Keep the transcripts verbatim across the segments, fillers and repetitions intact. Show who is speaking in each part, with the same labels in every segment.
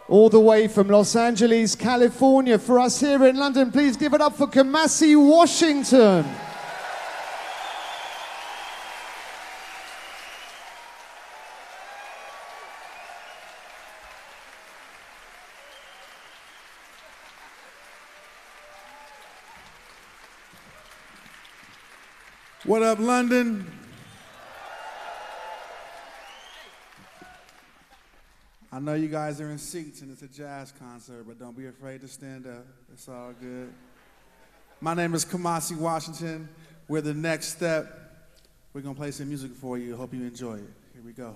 Speaker 1: all the way from Los Angeles, California. For us here in London, please give it up for Kamasi Washington.
Speaker 2: What up, London? I know you guys are in seats and it's a jazz concert, but don't be afraid to stand up. It's all good. My name is Kamasi Washington. We're the next step. We're gonna play some music for you. Hope you enjoy it. Here we go.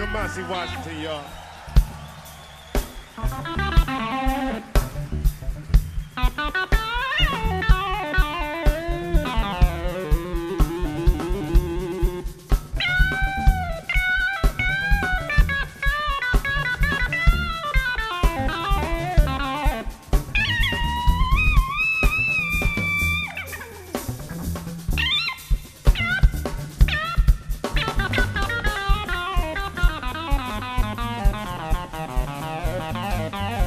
Speaker 3: Kamasi Washington, y'all.
Speaker 4: Thank you.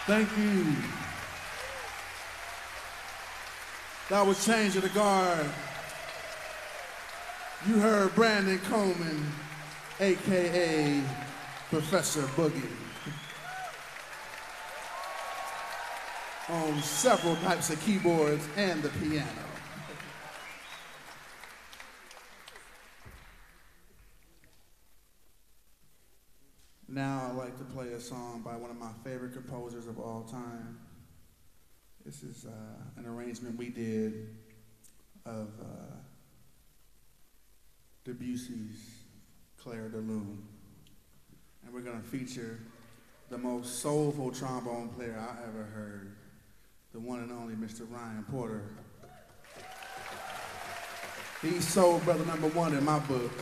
Speaker 2: Thank you. That was Change of the Guard. You heard Brandon Coleman, A K A Professor Boogie, on several types of keyboards and the piano. Now I'd like to play a song by one of my favorite composers of all time. This is uh, an arrangement we did of uh, Debussy's Clair de Lune. And we're gonna feature the most soulful trombone player I ever heard, the one and only Mister Ryan Porter. He's soul brother number one in my book.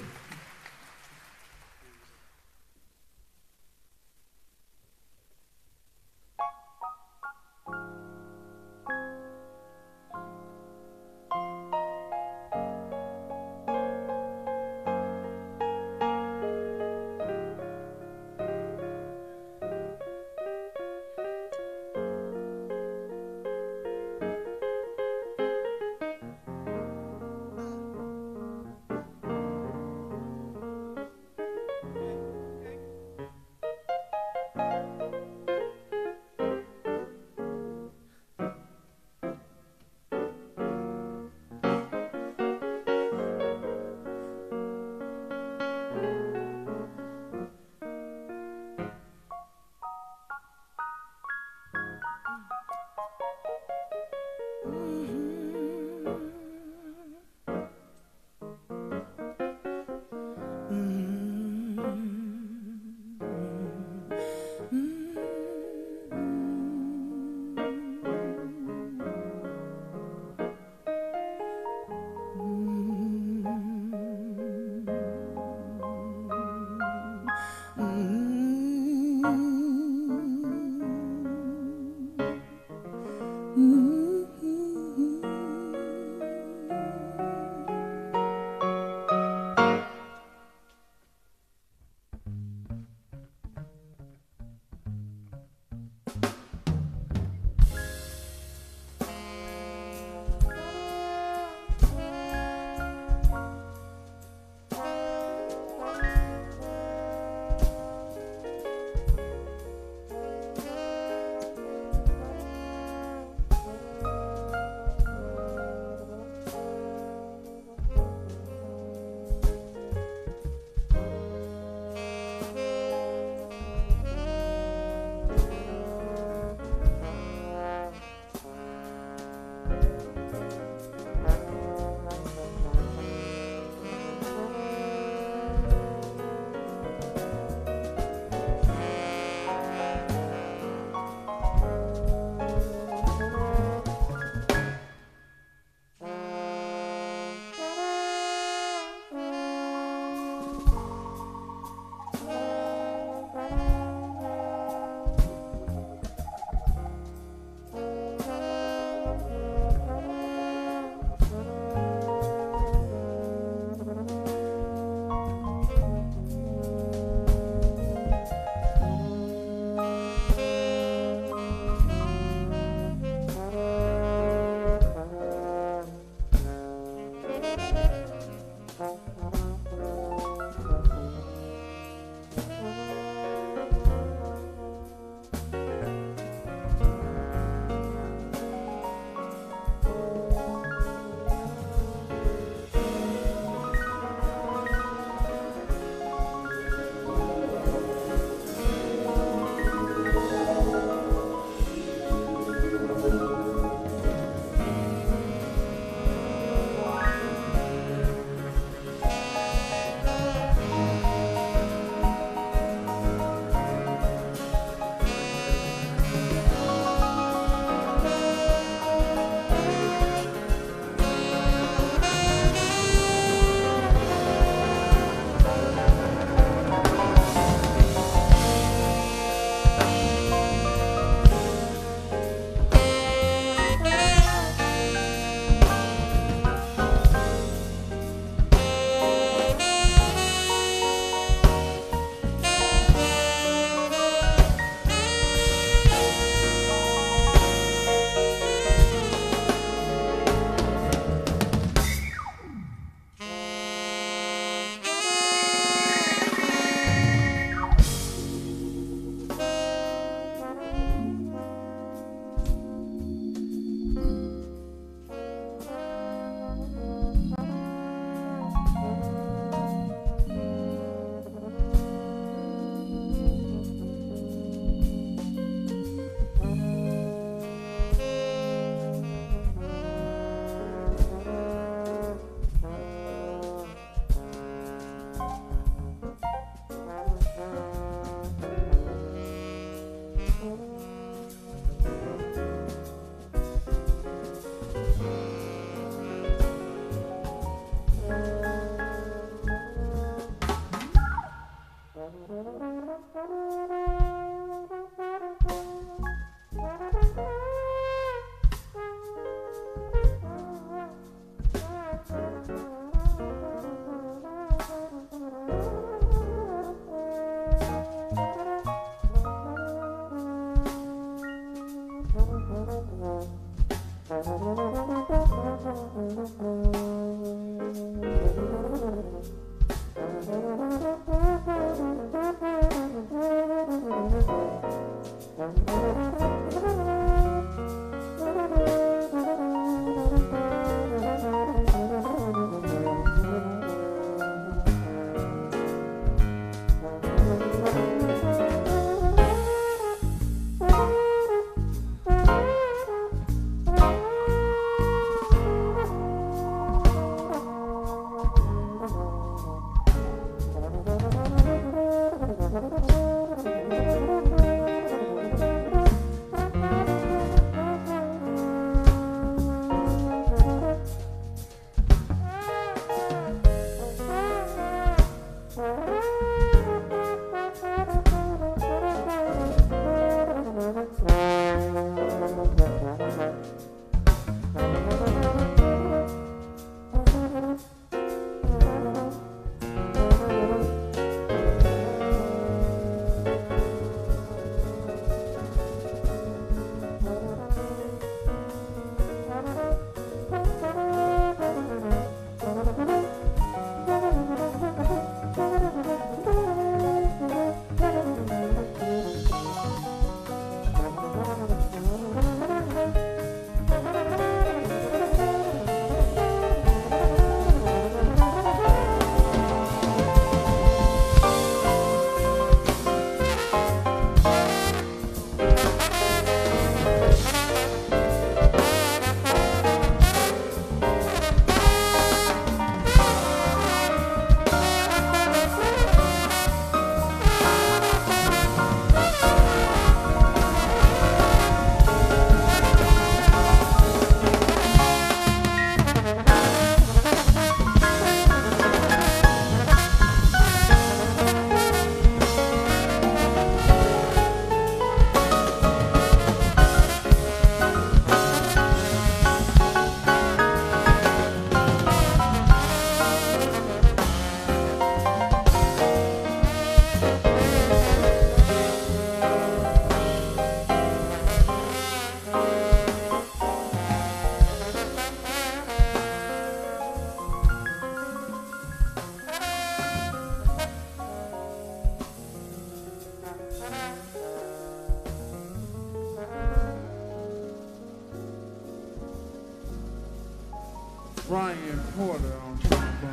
Speaker 2: Brian Porter on trombone.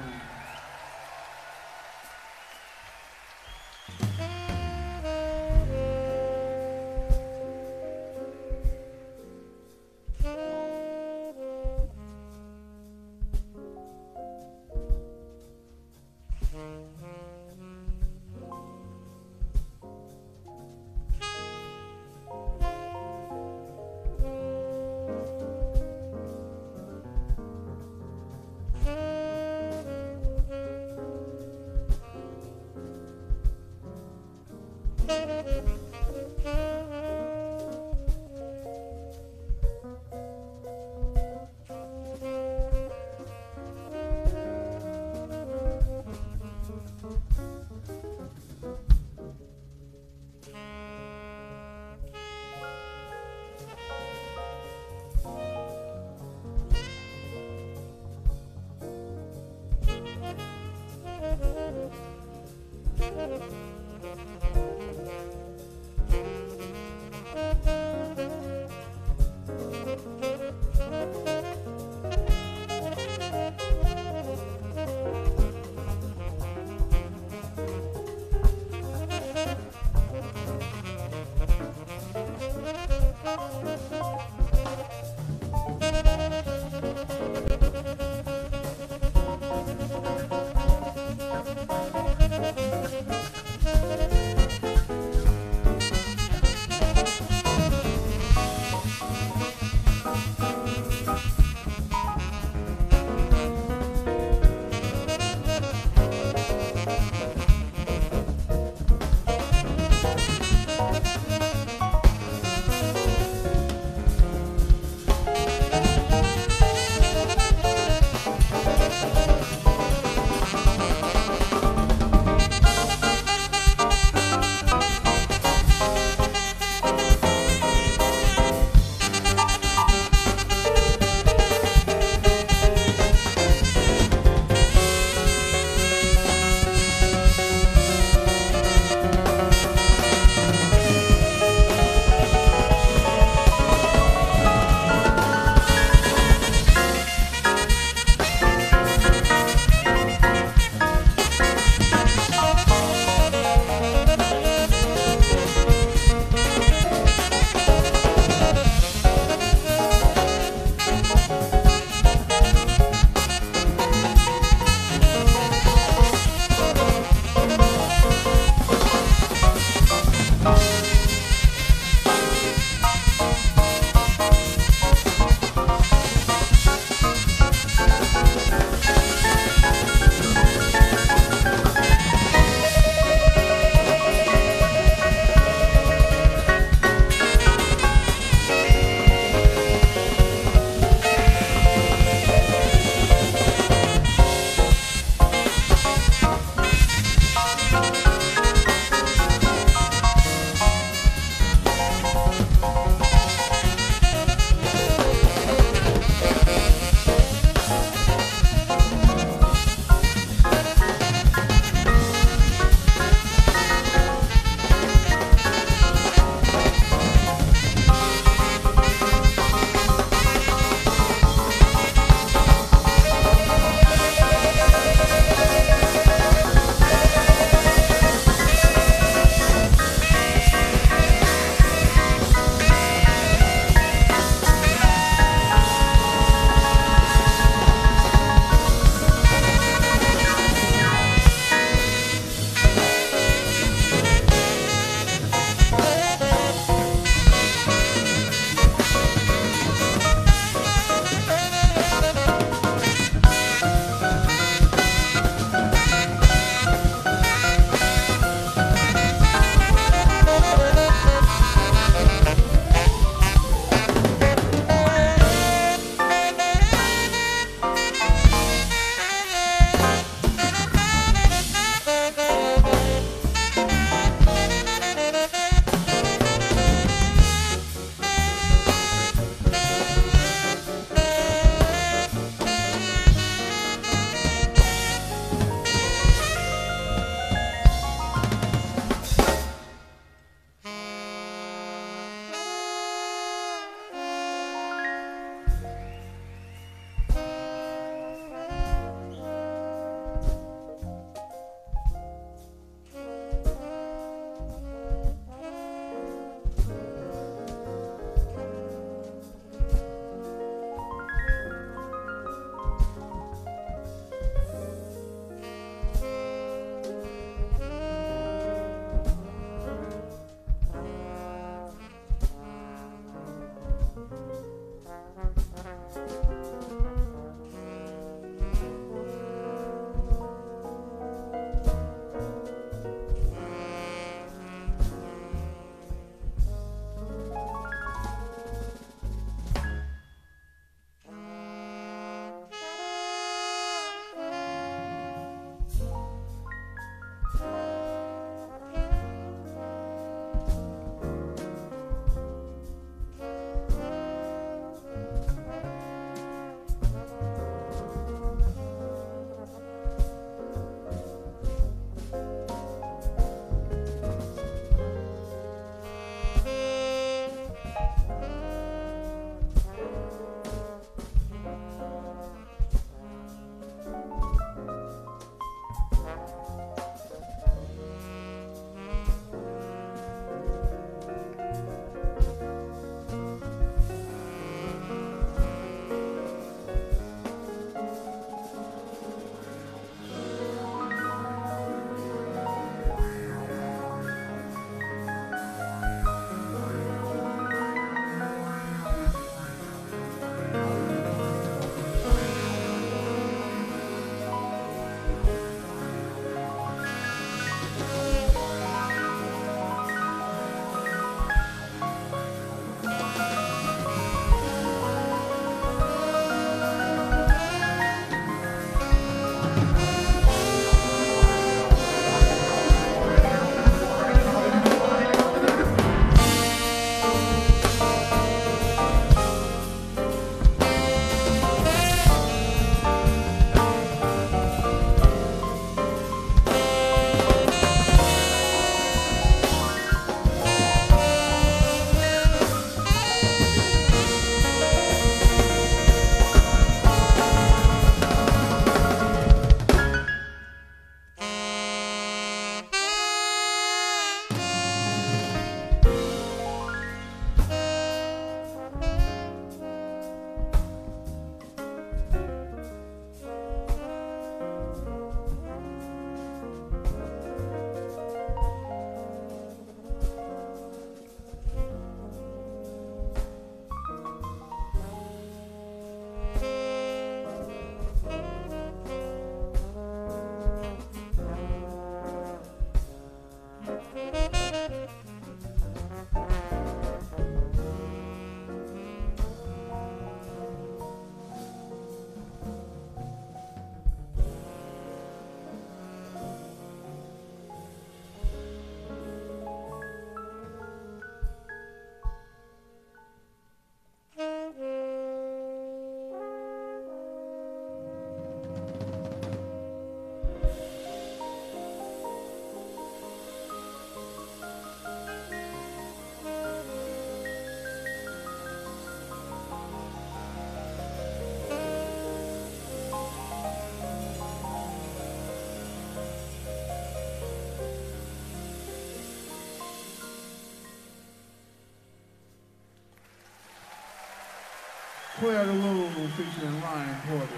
Speaker 2: Claire the Loon featuring Ryan Porter.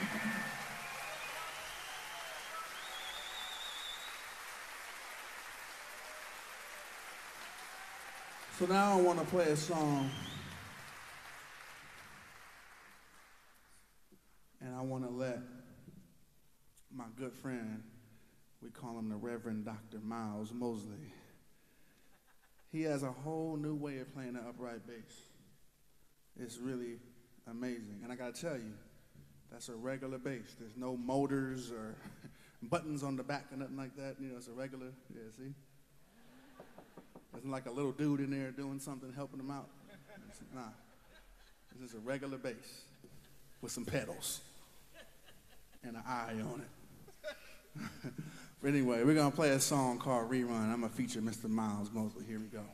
Speaker 2: So now I want to play a song, and I want to let my good friend, we call him the Reverend Doctor Miles Mosley, he has a whole new way of playing the upright bass. It's really amazing. And I gotta tell you, that's a regular bass. There's no motors or buttons on the back or nothing like that. You know, it's a regular, yeah, see? There's like a little dude in there doing something, helping him out. It's, nah, this is a regular bass with some pedals and an eye on it. But anyway, we're gonna play a song called Rerun. I'm gonna feature Mister Miles Mosley. Here we go.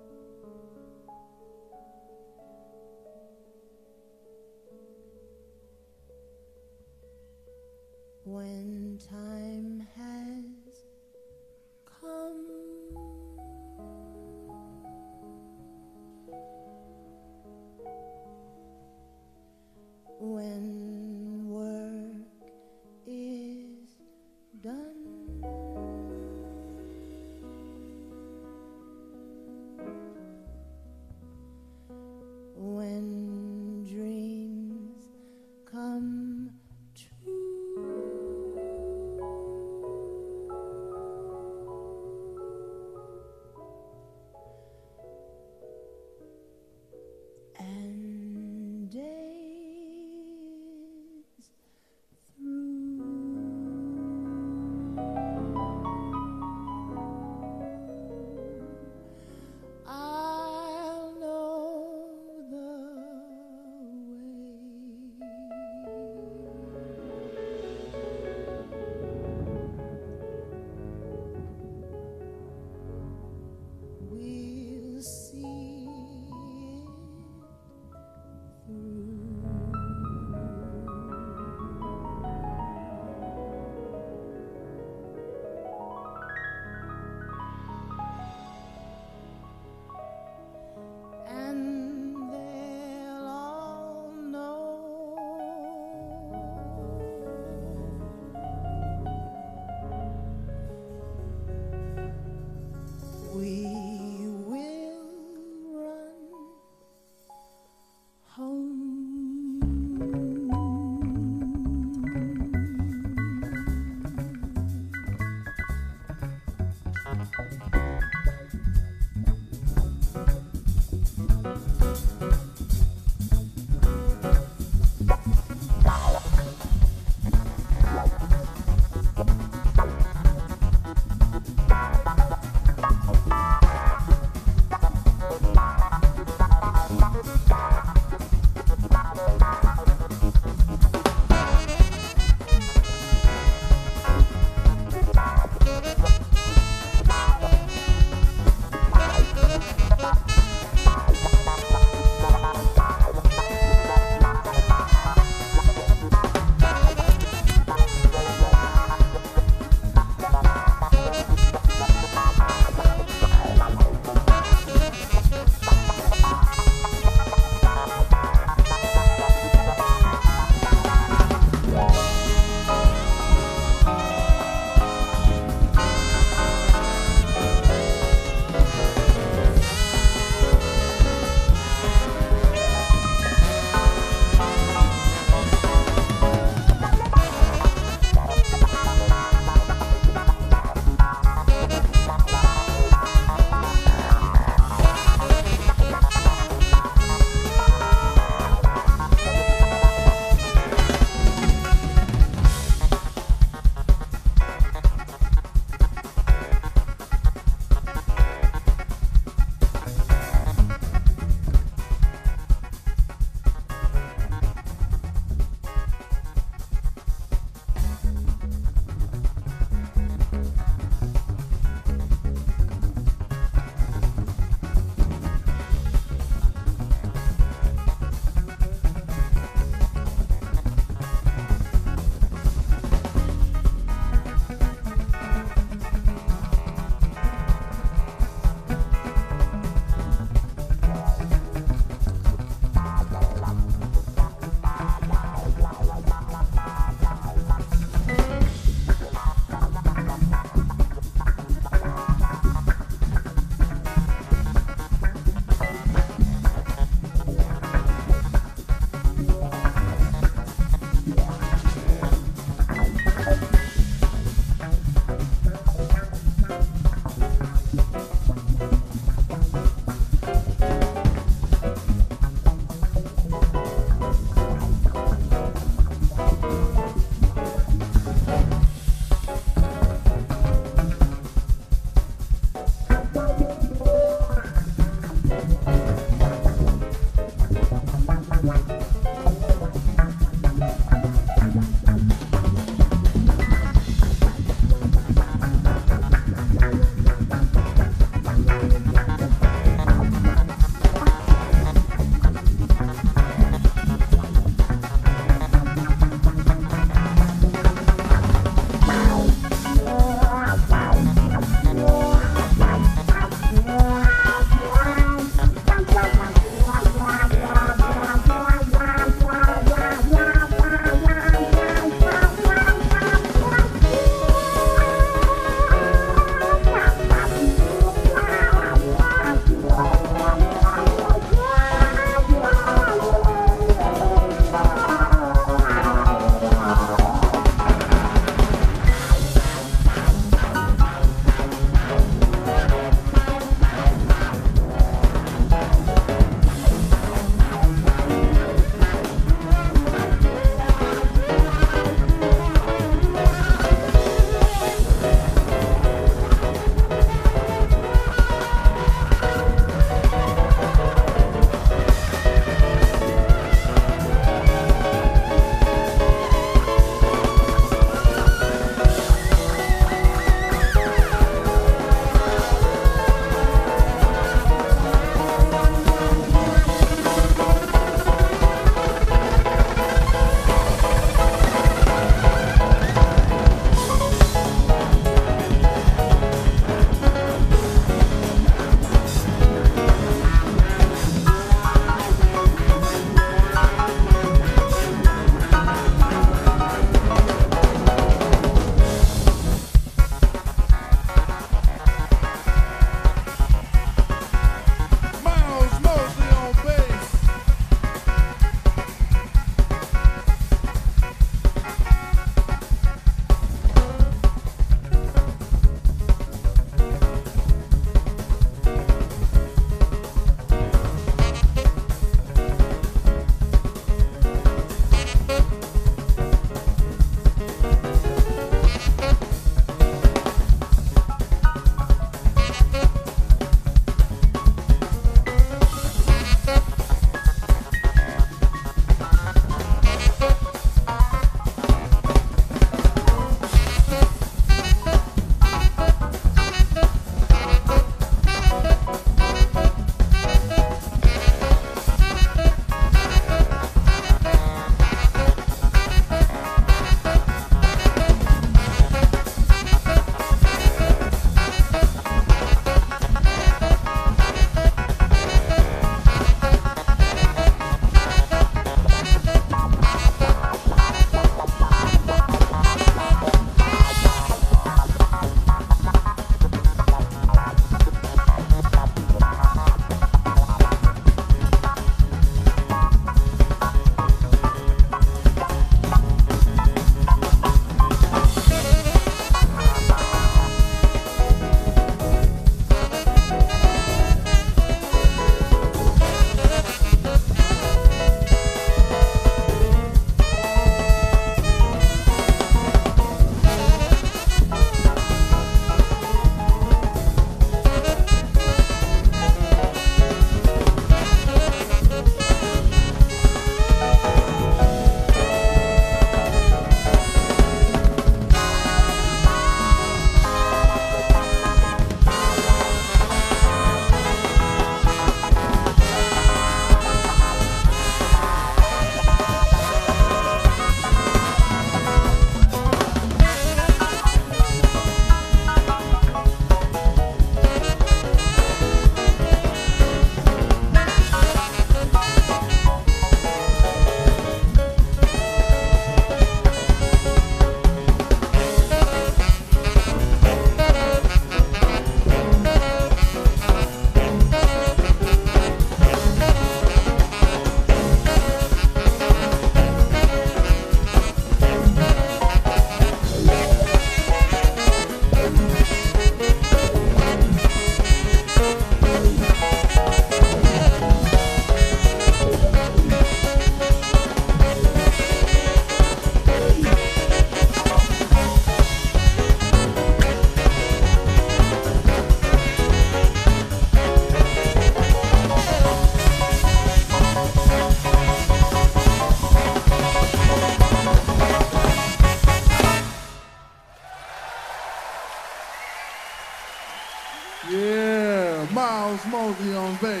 Speaker 2: Yeah, Miles Mosley on bass.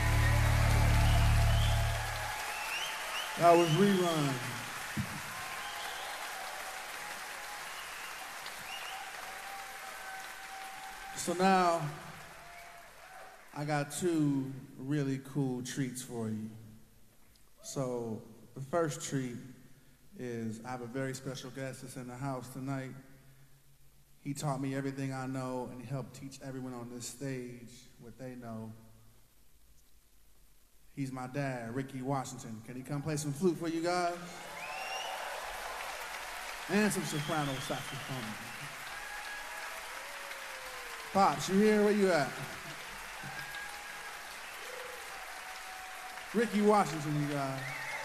Speaker 2: That was Rerun. So now, I got two really cool treats for you. So the first treat is I have a very special guest that's in the house tonight. He taught me everything I know, and he helped teach everyone on this stage what they know. He's my dad, Ricky Washington. Can he come play some flute for you guys? And some soprano saxophone. Pops, you here? Where you at? Ricky Washington, you guys.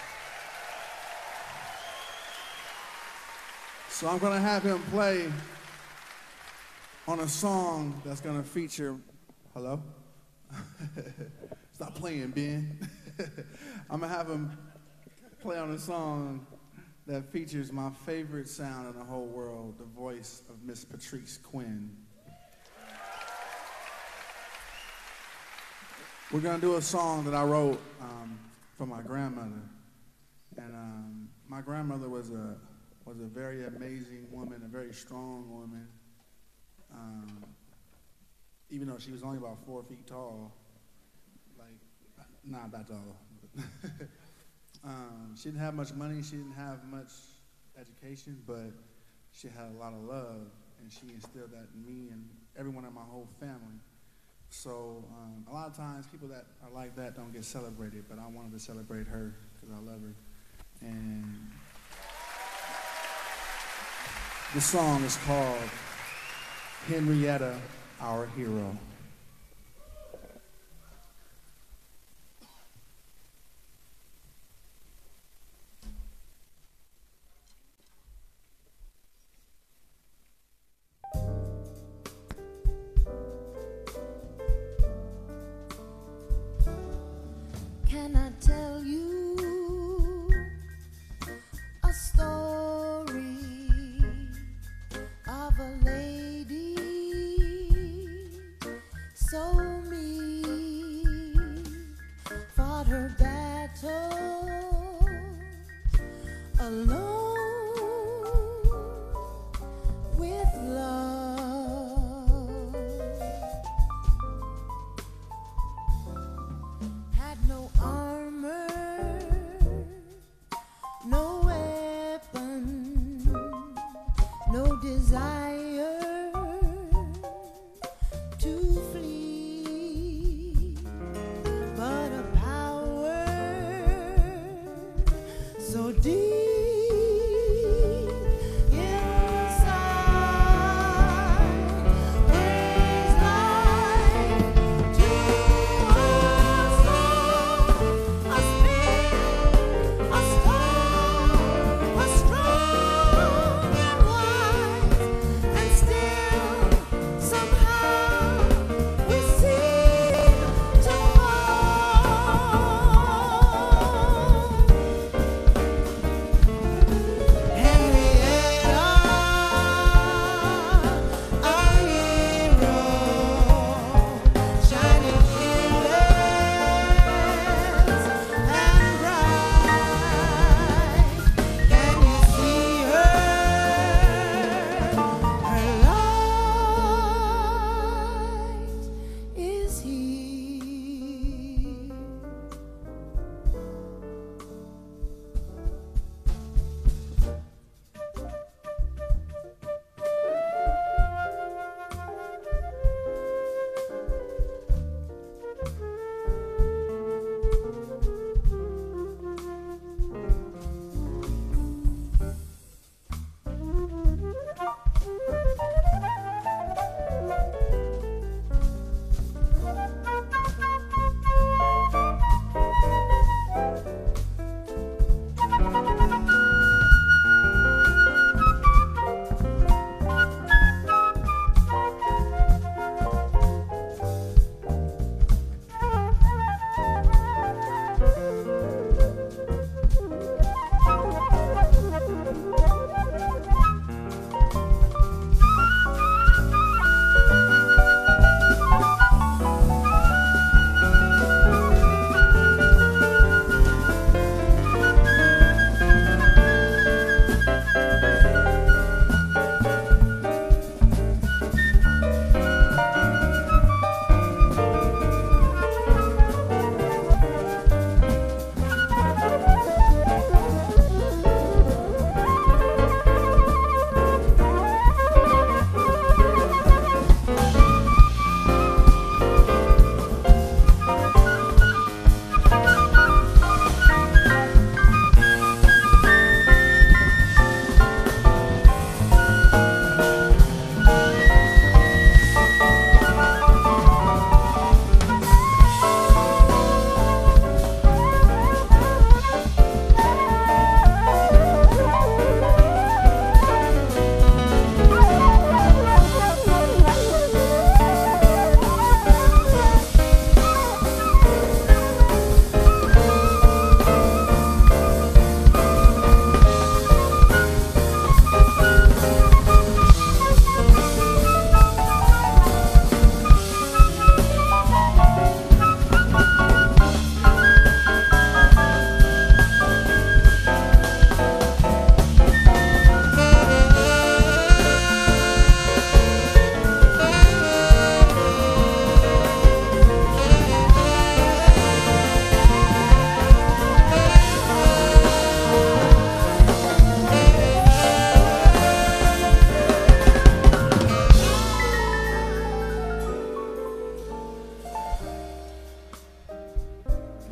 Speaker 2: So I'm gonna have him play on a song that's gonna feature, hello? Stop playing, Ben. I'm gonna have him play on a song that features my favorite sound in the whole world, the voice of Miss Patrice Quinn. We're gonna do a song that I wrote um, for my grandmother. And um, my grandmother was a, was a very amazing woman, a very strong woman. Um, even though she was only about four feet tall, like, not that tall. um, she didn't have much money, she didn't have much education, but she had a lot of love, and she instilled that in me and everyone in my whole family. So um, a lot of times people that are like that don't get celebrated, but I wanted to celebrate her because I love her. And the song is called Henrietta, Our Hero.
Speaker 3: Can I tell you a story of a lady so meek, fought her battle alone with love, had no armor, no weapon, no desire to flee, but a power so deep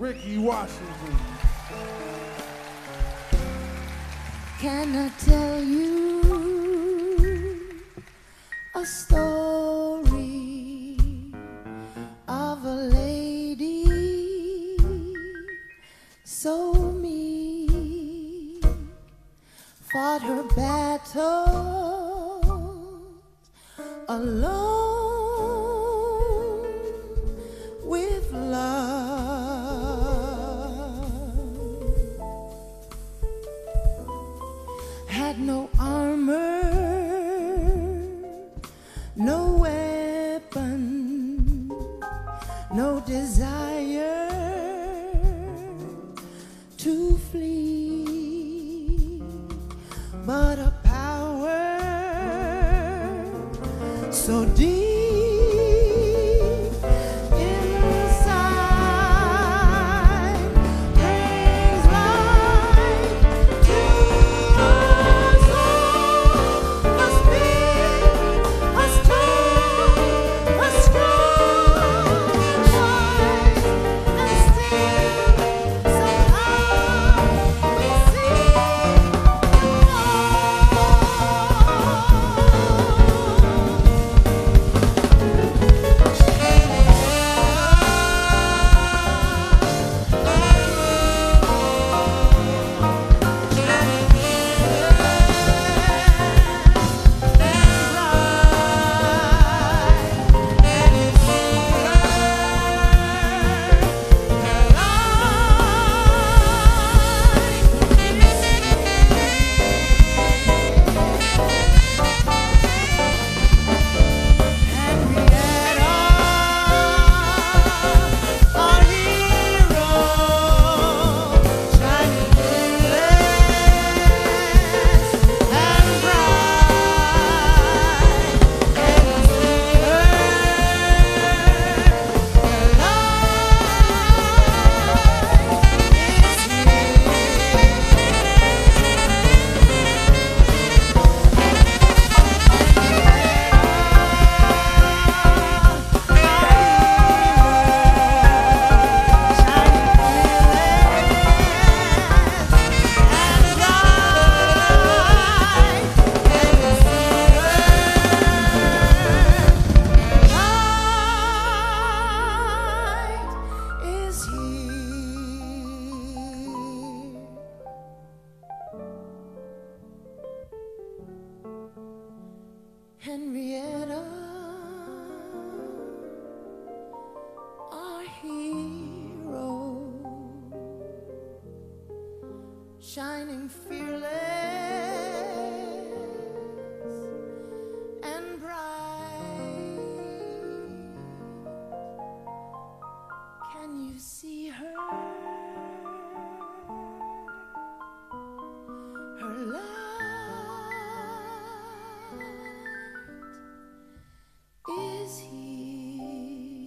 Speaker 2: Ricky Washington.
Speaker 3: Can I tell you a story of a lady so meek, fought her battles alone with love, had no armor, no weapon, no desire to flee, but a power so deep inside brings life to our soul. Must be a strong, a strong heart, and still somehow we see Henrietta, our hero, shining fearless and bright. Can you see her? Her light is here.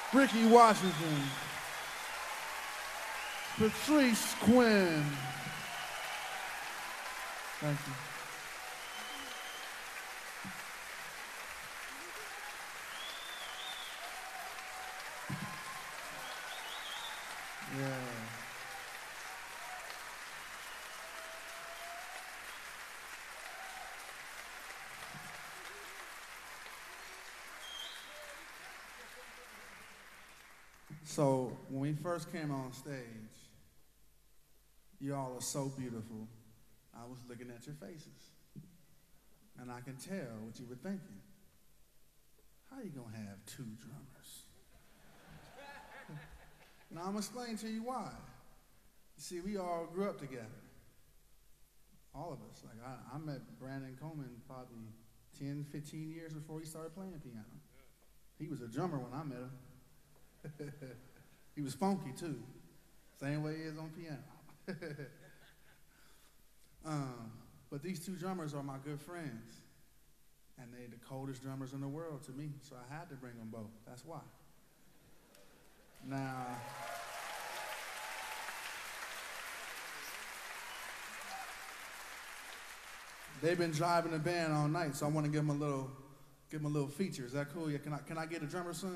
Speaker 2: Ricky Washington, Patrice Quinn. Thank you. Yeah. So when we first came on stage, you all are so beautiful. I was looking at your faces, and I can tell what you were thinking. How you gonna have two drummers? Now I'm gonna explain to you why. You see, we all grew up together. All of us. Like I, I met Brandon Coleman probably ten, fifteen years before he started playing piano. He was a drummer when I met him. He was funky too, same way he is on piano. um, but these two drummers are my good friends, and they're the coldest drummers in the world to me, so I had to bring them both. That's why. Now, they've been driving the band all night, so I want to give them a little, give them a little feature. Is that cool? Yeah, can I, can I get a drummer son?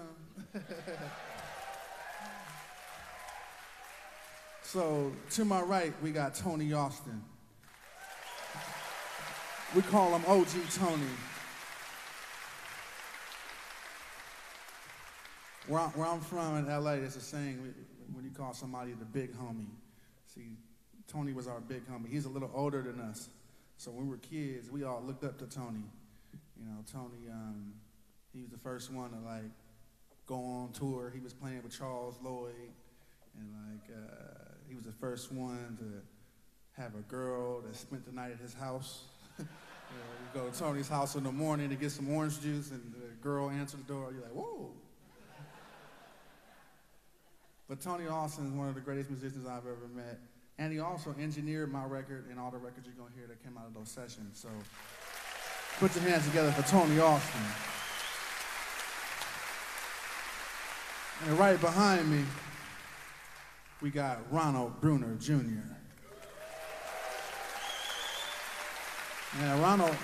Speaker 2: So, to my right, we got Tony Austin. We call him O G Tony. Where, I, where I'm from in L A, there's a saying when you call somebody the big homie. See, Tony was our big homie. He's a little older than us. So when we were kids, we all looked up to Tony. You know, Tony, um, he was the first one to, like, go on tour. He was playing with Charles Lloyd. And, like, uh, he was the first one to have a girl that spent the night at his house. You know, you go to Tony's house in the morning to get some orange juice, and the girl answered the door. You're like, whoa. But Tony Austin is one of the greatest musicians I've ever met. And he also engineered my record and all the records you're going to hear that came out of those sessions. So put your hands together for Tony Austin. And right behind me, we got Ronald Bruner Junior Yeah, Ronald,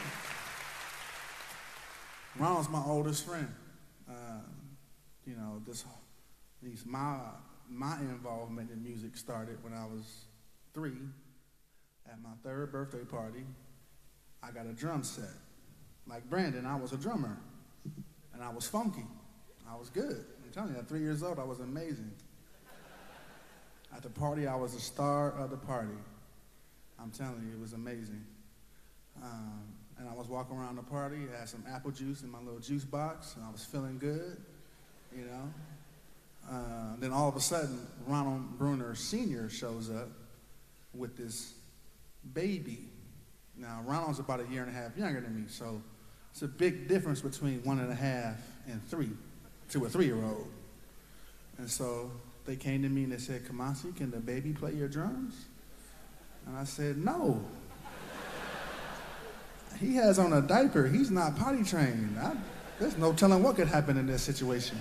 Speaker 2: Ronald's my oldest friend. Uh, you know, this, these, my, my involvement in music started when I was three. At my third birthday party, I got a drum set. Like Brandon, I was a drummer, and I was funky. I was good. I'm telling you, at three years old, I was amazing. At the party, I was the star of the party. I'm telling you, it was amazing. Um, and I was walking around the party, had some apple juice in my little juice box, and I was feeling good, you know. Uh, then all of a sudden, Ronald Bruner Senior shows up with this baby. Now, Ronald's about a year and a half younger than me, so it's a big difference between one and a half and three to a three-year-old. And so they came to me and they said, Kamasi, can the baby play your drums? And I said, no. He has on a diaper. He's not potty trained. I, there's no telling what could happen in this situation.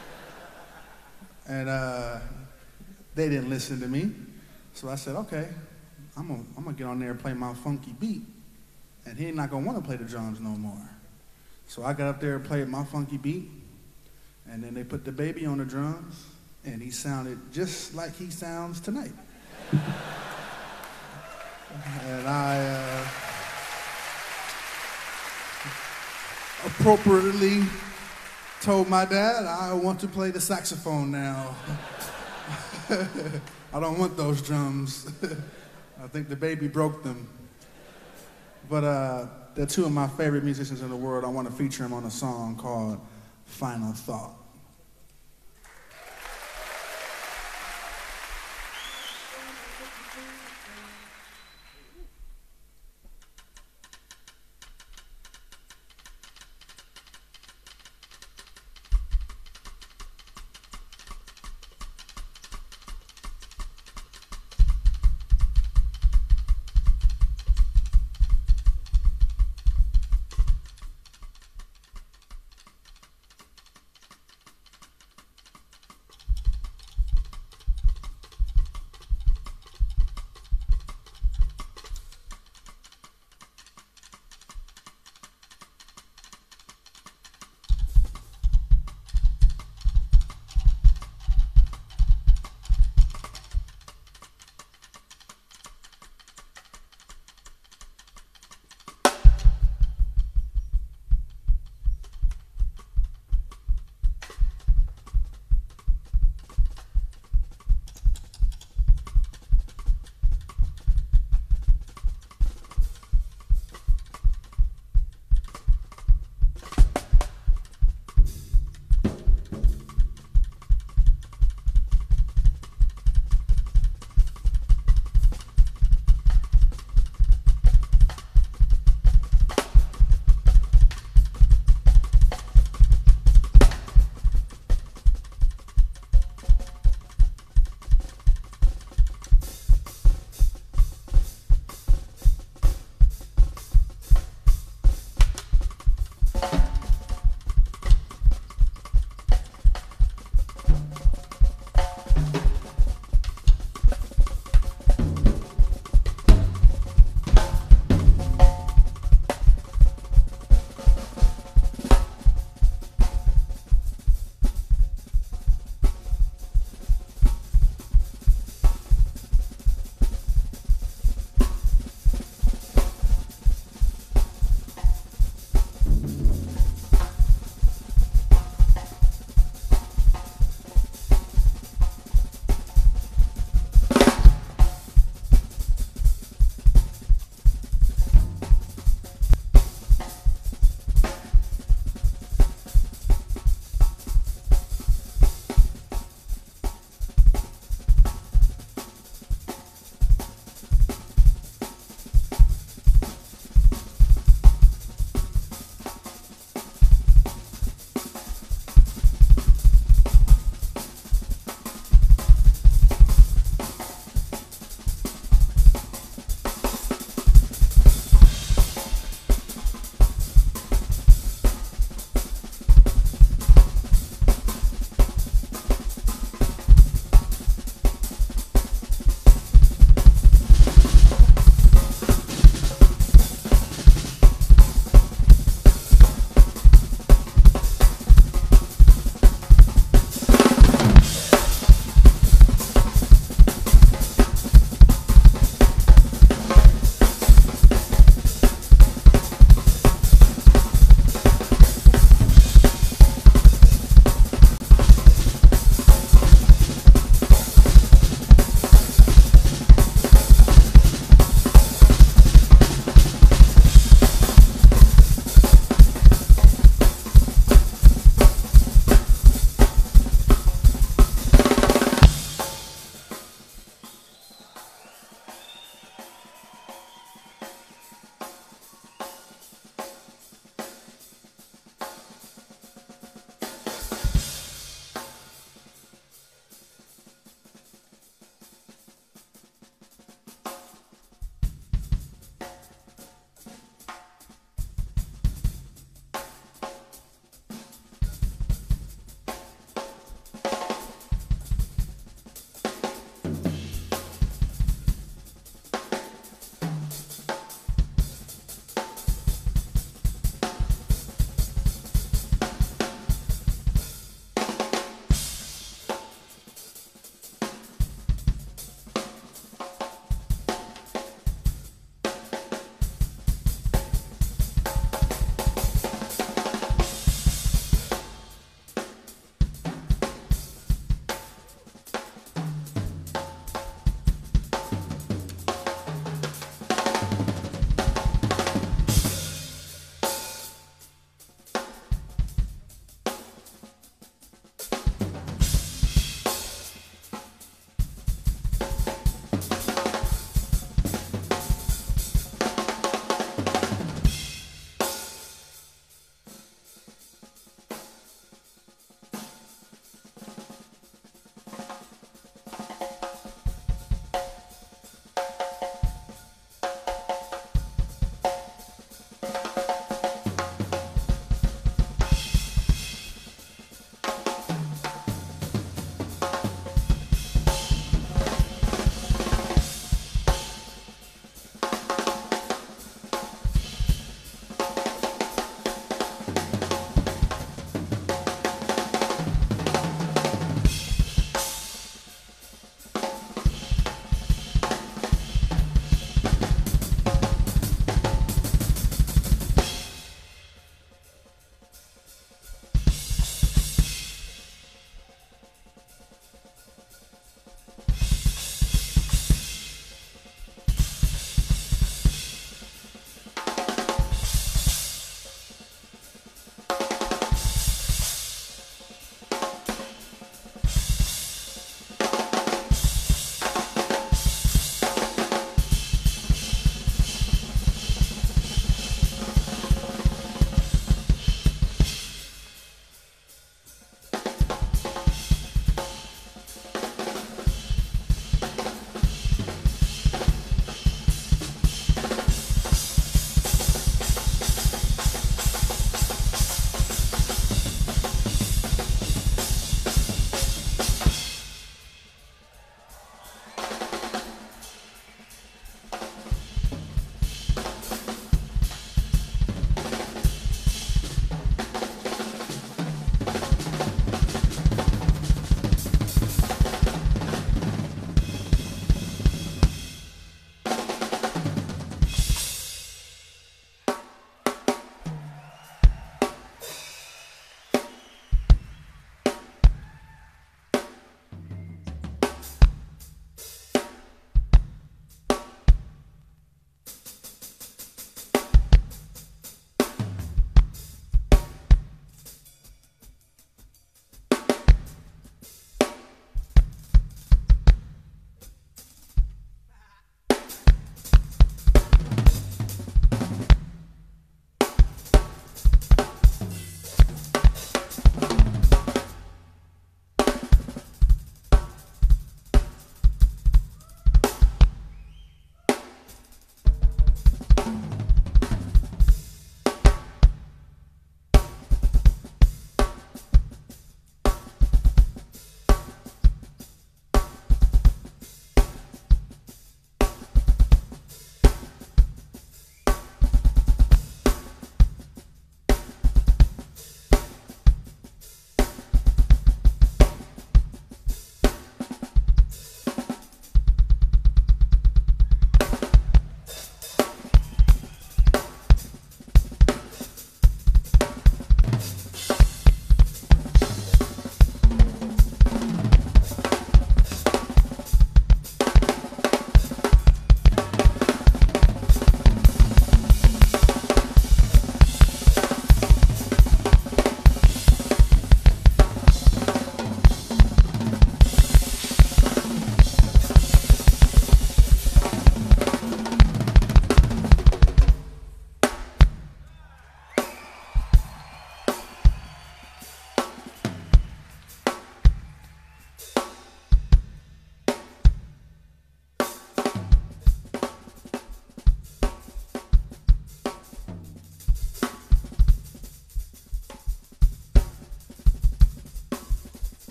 Speaker 2: And uh, they didn't listen to me. So I said, okay, I'm gonna, I'm gonna get on there and play my funky beat. And he's not gonna wanna play the drums no more. So I got up there and played my funky beat. And then they put the baby on the drums. And he sounded just like he sounds tonight. And I uh, appropriately told my dad, I want to play the saxophone now. I don't want those drums. I think the baby broke them. But uh, they're two of my favorite musicians in the world. I want to feature them on a song called Final Thought.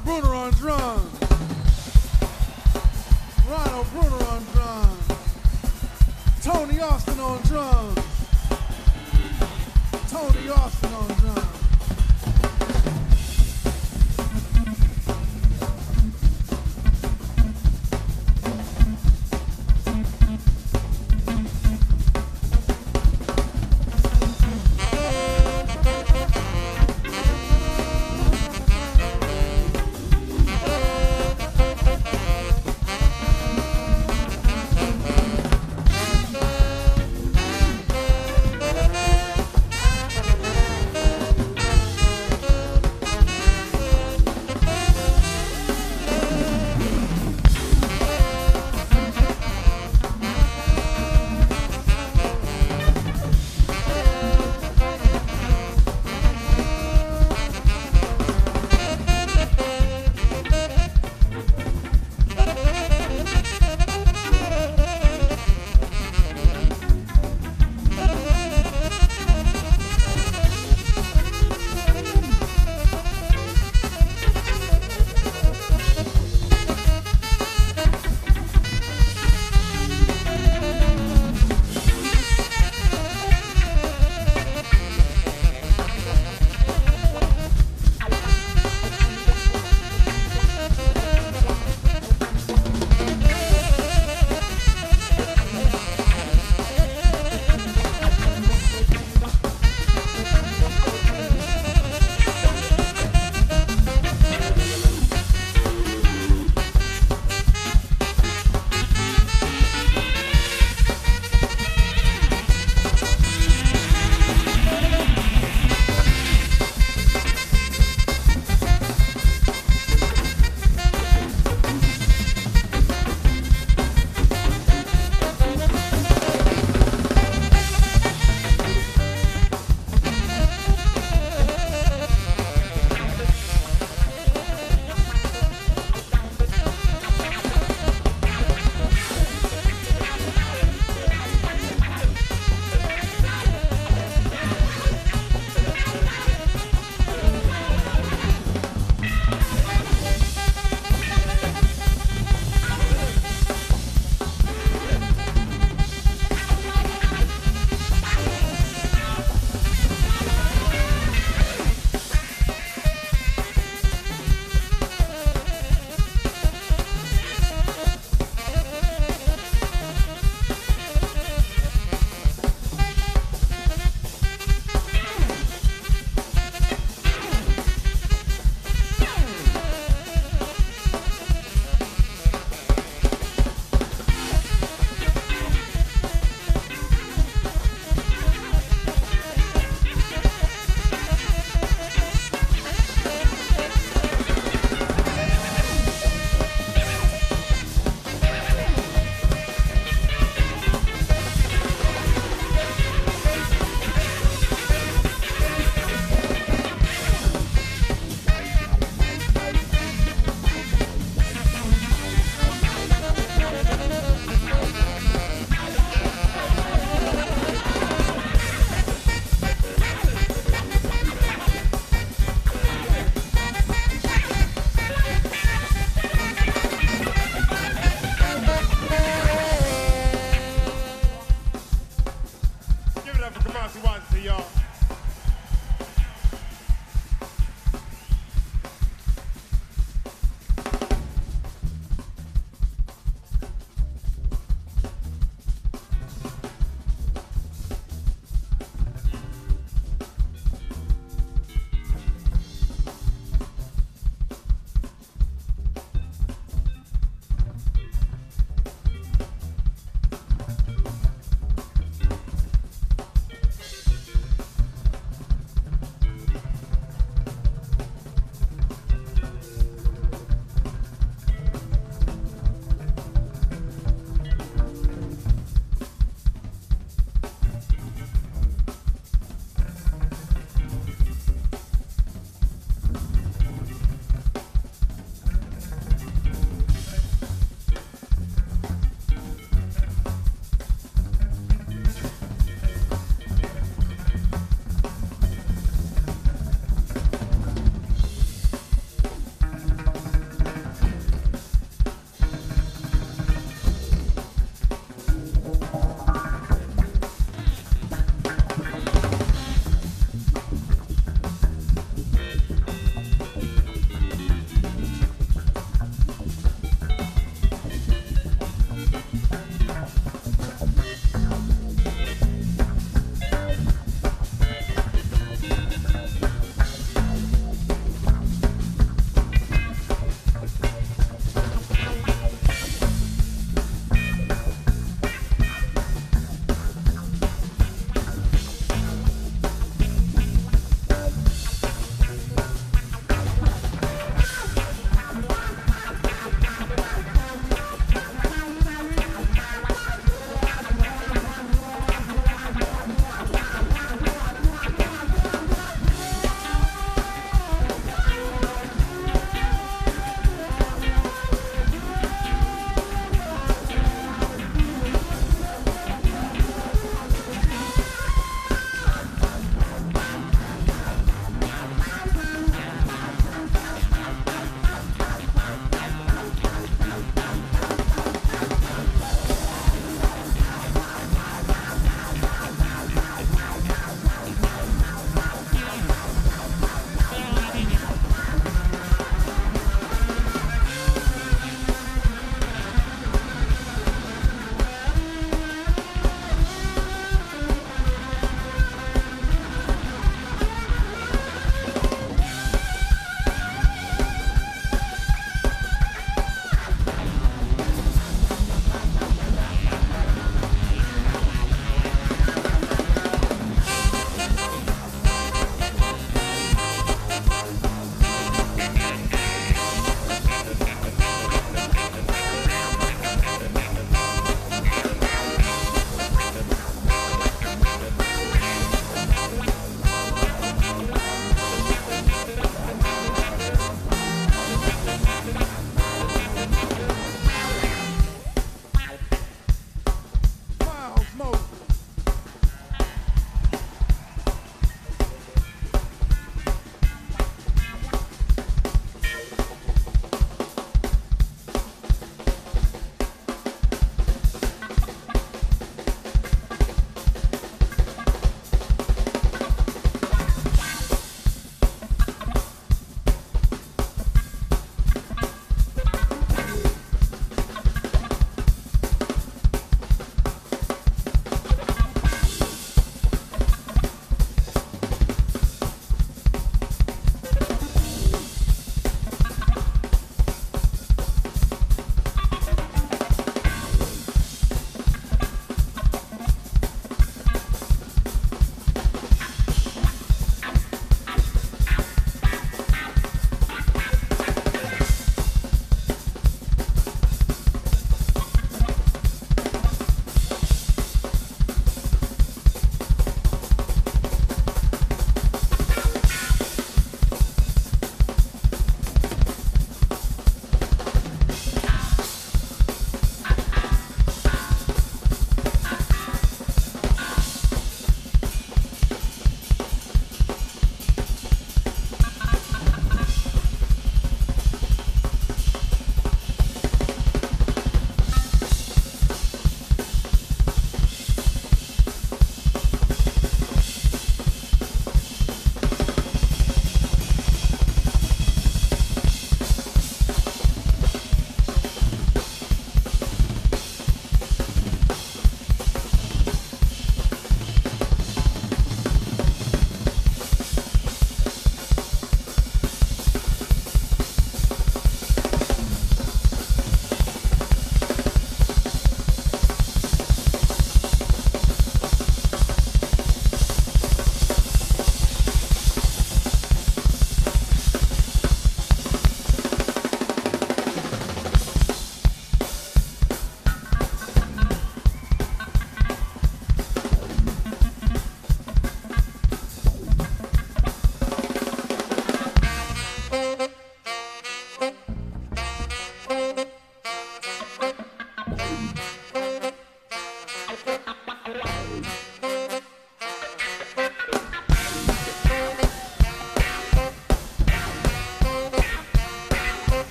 Speaker 2: Ronald Bruner on drums. Ronald Bruner on drums. Tony Austin on drums. Tony Austin on drums.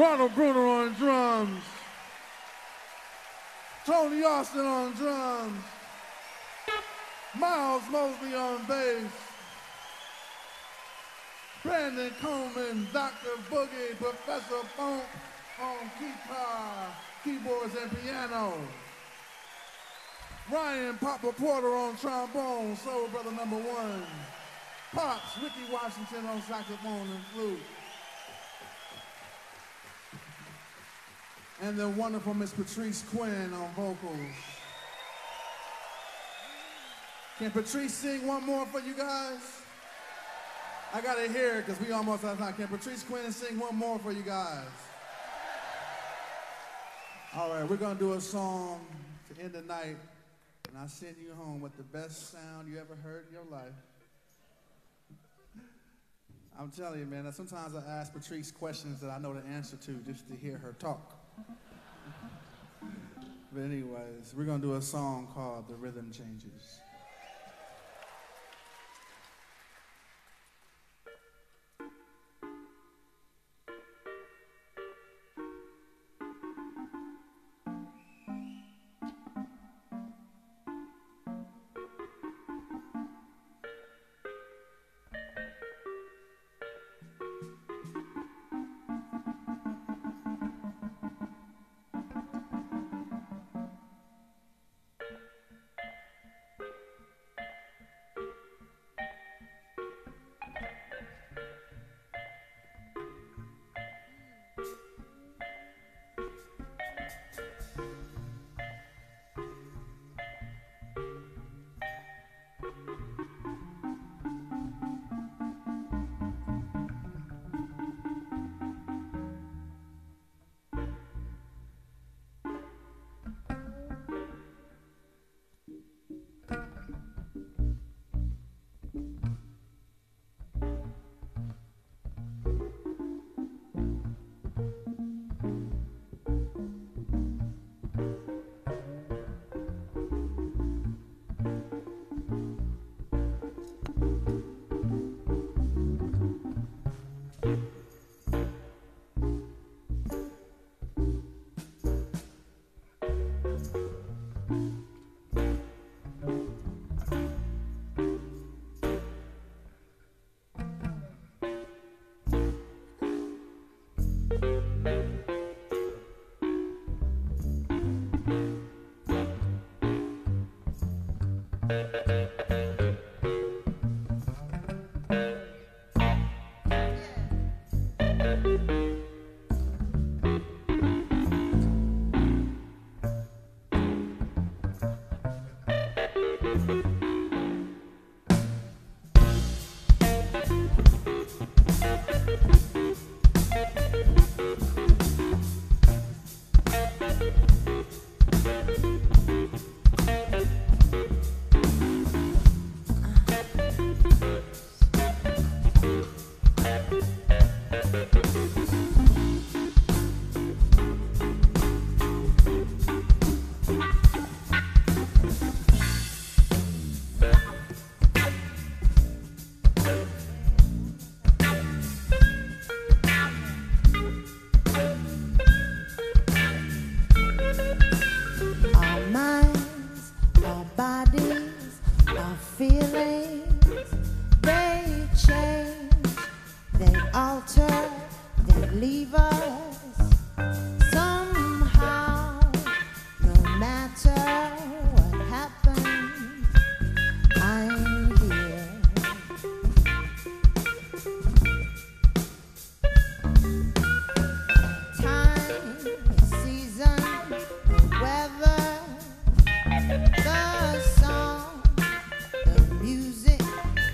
Speaker 2: Ronald Bruner on drums. Tony Austin on drums. Miles Mosley on bass. Brandon Coleman, Doctor Boogie, Professor Funk on guitar, keyboards, and piano. Ryan Papa Porter on trombone, soul brother number one. Pops, Ricky Washington on saxophone and flute. And the wonderful Miss Patrice Quinn on vocals. Can Patrice sing one more for you guys? I gotta hear it because we almost out of time. Can Patrice Quinn sing one more for you guys? All right, we're gonna do a song to end the night, and I send you home with the best sound you ever heard in your life. I'm telling you, man, that sometimes I ask Patrice questions that I know the answer to just to hear her talk. But anyways, we're gonna do a song called The Rhythm Changes.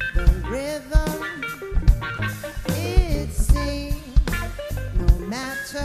Speaker 3: It seems no matter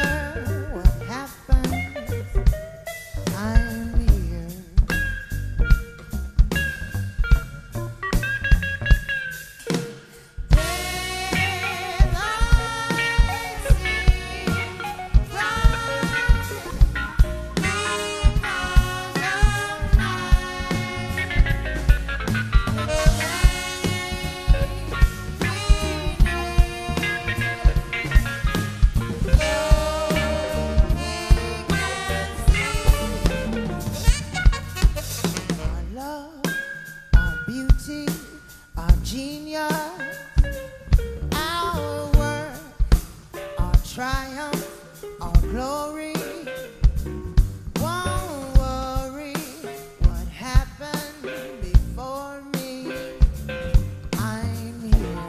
Speaker 4: creativity, our genius, our work, our triumph, our glory. Won't worry what happened before me. I'm here.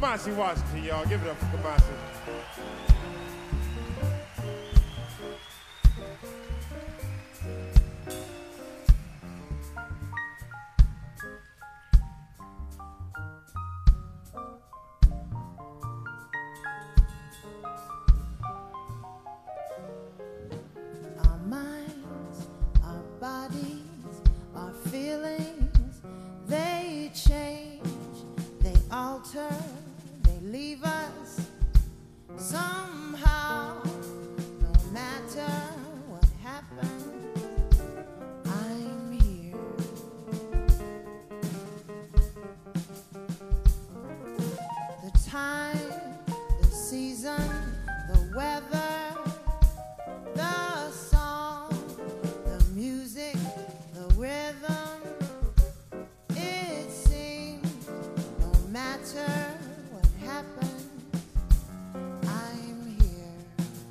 Speaker 5: Kamasi Washington, y'all. Give it up for Kamasi.
Speaker 4: Our minds, our bodies, our feelings, they change, they alter, they leave us somehow. No matter what happens, I'm here. The time, the season, the weather, the song, the music, the rhythm, it seems no matter what happens, I'm here.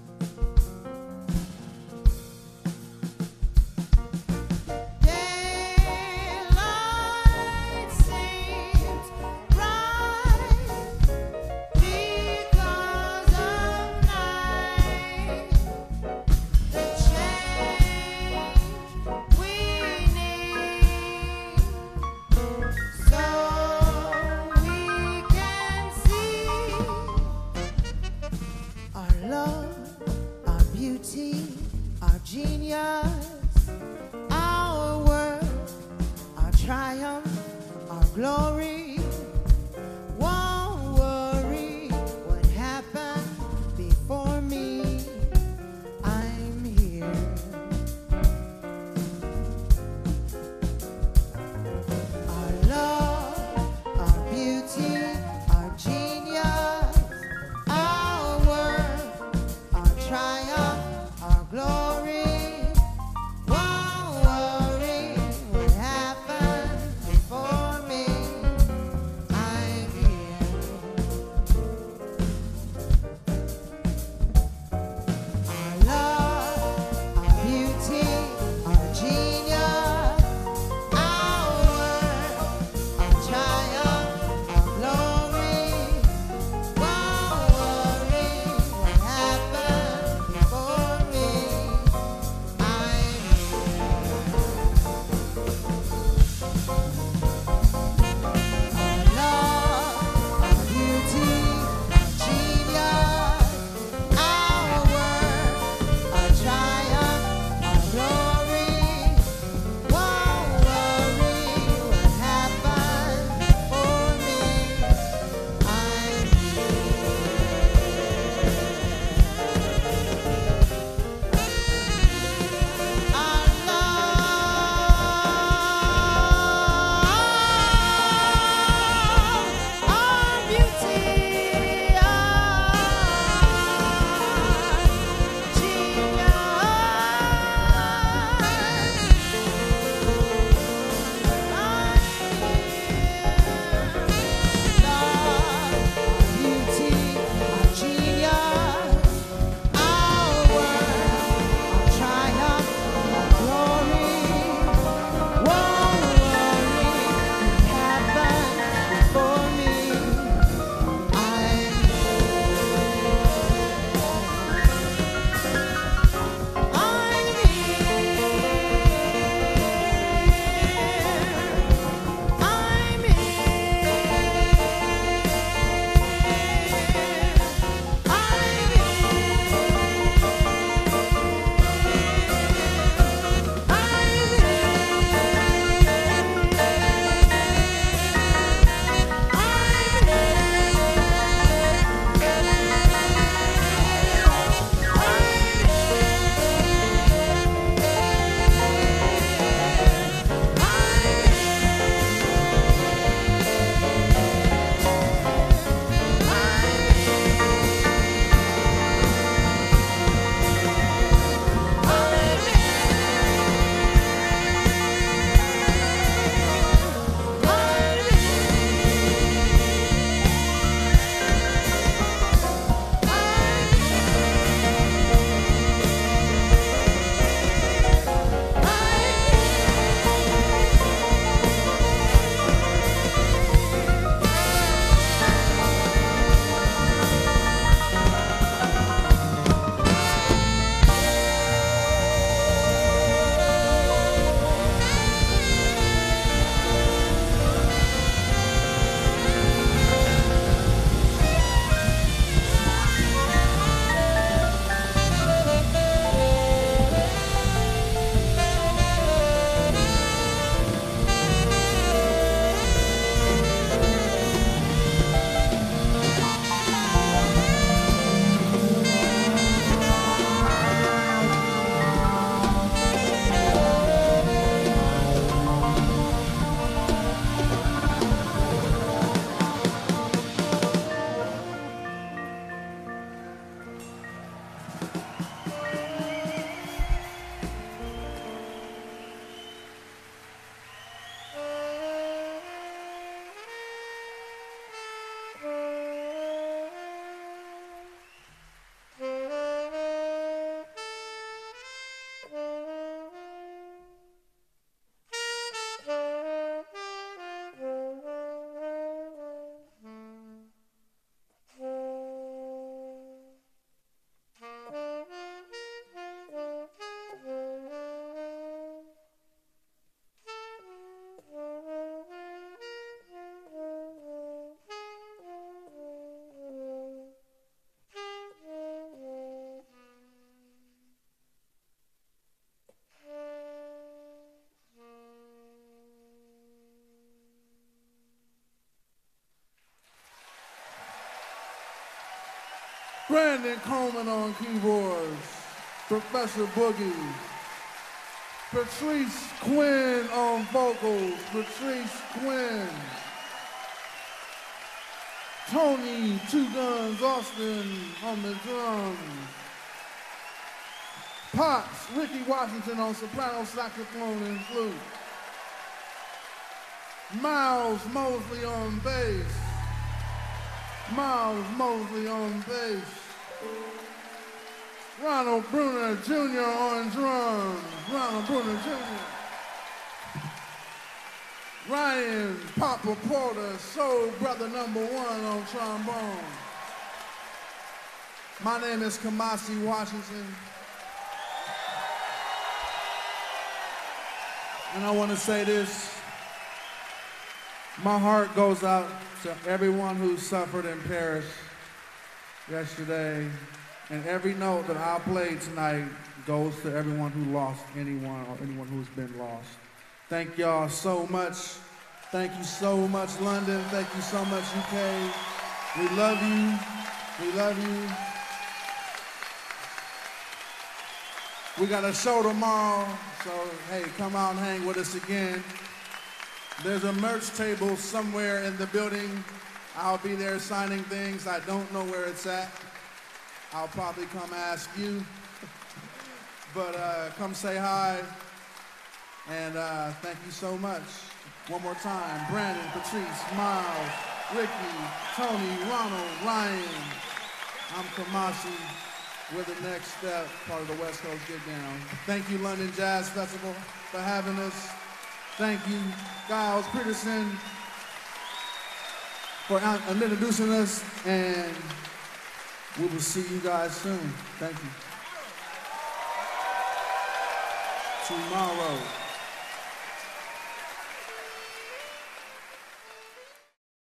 Speaker 4: Daylight seems bright because of night. The change we need, so we can see our love, our beauty, our genius, our worth, our triumph, our glory. Won't worry what happened before me. I'm here. Our love, our beauty, our genius, our worth, our triumph, our glory.
Speaker 2: Brandon Coleman on keyboards, Professor Boogie, Patrice Quinn on vocals, Patrice Quinn, Tony Two Guns Austin on the drums, Potts, Ricky Washington on soprano saxophone and flute, Miles Mosley on bass, Miles Mosley on bass, Ronald Bruner Junior on drums, Ronald Bruner Junior Ryan Papa Porter, soul brother number one on trombone. My name is Kamasi Washington. And I want to say this. My heart goes out to everyone who suffered in Paris yesterday. And every note that I played tonight goes to everyone who lost anyone or anyone who's been lost. Thank y'all so much. Thank you so much, London. Thank you so much, U K. We love you. We love you. We got a show tomorrow, so hey, come out and hang with us again. There's a merch table somewhere in the building. I'll be there signing things. I don't know where it's at. I'll probably come ask you. But uh, come say hi. And uh, thank you so much. One more time. Brandon, Patrice, Miles, Ricky, Tony, Ronald, Ryan. I'm Kamasi. We're the next step, part of the West Coast Get Down. Thank you, London Jazz Festival, for having us. Thank you, Giles Peterson, for introducing us, and we will see you guys soon. Thank you. Tomorrow.